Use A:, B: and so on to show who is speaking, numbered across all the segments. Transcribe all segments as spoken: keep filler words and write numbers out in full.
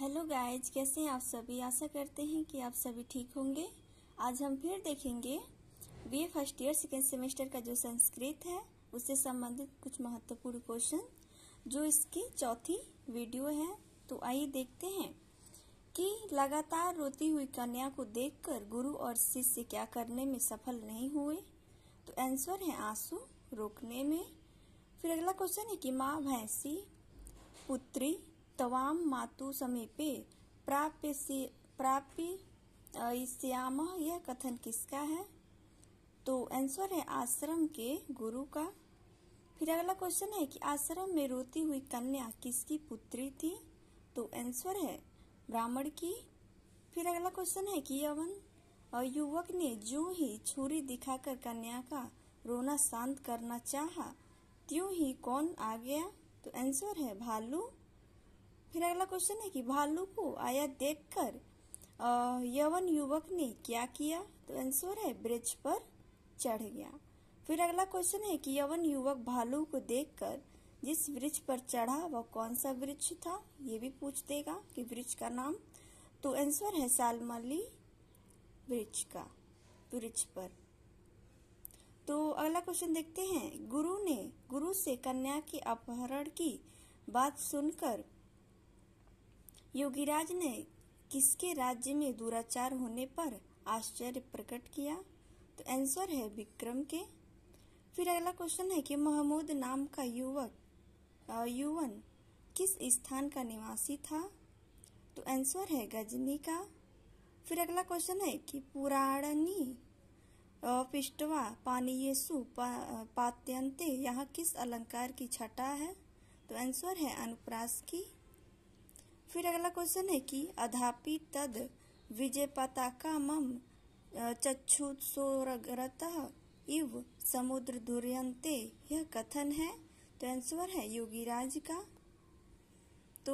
A: Hello guys, कैसे हैं आप सभी। आशा करते हैं कि आप सभी ठीक होंगे। आज हम फिर देखेंगे BA first year second semester का जो संस्कृत है उससे संबंधित कुछ महत्वपूर्ण क्वेश्चन, जो इसकी चौथी वीडियो है। तो आइए देखते हैं कि लगातार रोती हुई कन्या को देखकर गुरु और शिष्य क्या करने में सफल नहीं हुए। तो आंसर है आंसू रोकने में। फिर अगला क्वेश्चन है कि माँ भैंसी पुत्री तवाम मातु समीपे प्राप्य प्राप्य श्याम, यह कथन किसका है। तो आंसर है आश्रम के गुरु का। फिर अगला क्वेश्चन है कि आश्रम में रोती हुई कन्या किसकी पुत्री थी। तो आंसर है ब्राह्मण की। फिर अगला क्वेश्चन है कि यवन युवक ने जो ही छुरी दिखाकर कन्या का रोना शांत करना चाहा, त्यों ही कौन आ गया। तो आंसर है भालू। फिर अगला क्वेश्चन है कि भालू को आया देखकर यवन युवक ने क्या किया। तो आंसर है वृक्ष पर चढ़ गया। फिर अगला क्वेश्चन है कि यवन युवक भालू को देखकर जिस वृक्ष पर चढ़ा वह कौन सा वृक्ष था, ये भी पूछ देगा कि वृक्ष का नाम। तो आंसर है सालमली वृक्ष का वृक्ष पर। तो अगला क्वेश्चन देखते हैं, गुरु ने गुरु से कन्या के अपहरण की बात सुनकर योगीराज ने किसके राज्य में दुराचार होने पर आश्चर्य प्रकट किया। तो आंसर है विक्रम के। फिर अगला क्वेश्चन है कि महमूद नाम का युवक युवन किस स्थान का निवासी था। तो आंसर है गजनी का। फिर अगला क्वेश्चन है कि पुराणी पिष्टवा पानीयेसु पा, पात्यंते, यहाँ किस अलंकार की छटा है। तो आंसर है अनुप्रास की। फिर अगला क्वेश्चन है कि अधापि तद विजय पताका मम चक्षुसोरगरतः इव समुद्र दुर्यंते, यह कथन है। तो आंसर है योगीराज का। तो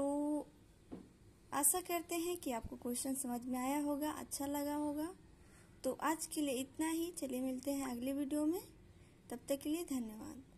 A: आशा करते हैं कि आपको क्वेश्चन समझ में आया होगा, अच्छा लगा होगा। तो आज के लिए इतना ही। चलिए मिलते हैं अगले वीडियो में, तब तक के लिए धन्यवाद।